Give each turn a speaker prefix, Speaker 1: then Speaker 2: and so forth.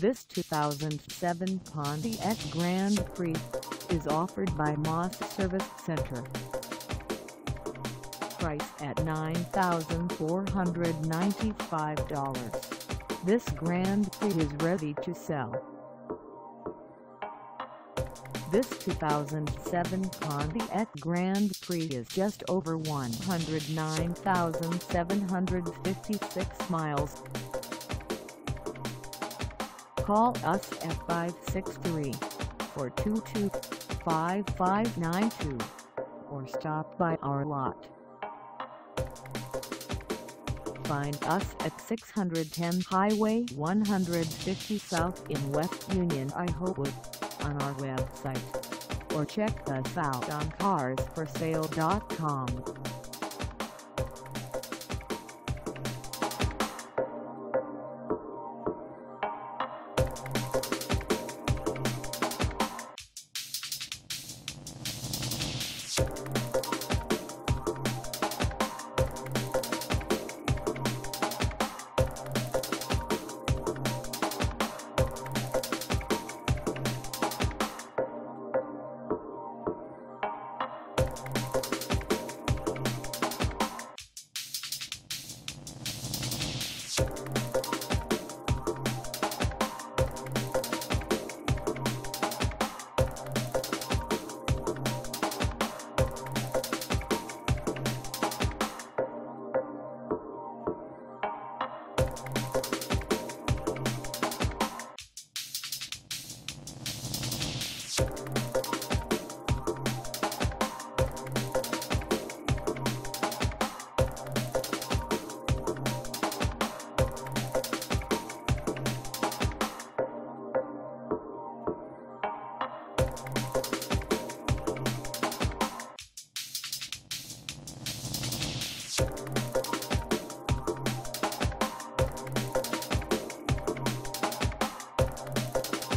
Speaker 1: This 2007 Pontiac Grand Prix is offered by Moss Service Center. Price at $9,495. This Grand Prix is ready to sell. This 2007 Pontiac Grand Prix is just over 109,756 miles. Call us at 563-422-5592 or stop by our lot. Find us at 610 Highway 150 South in West Union, Iowa, on our website, or check us out on carsforsale.com.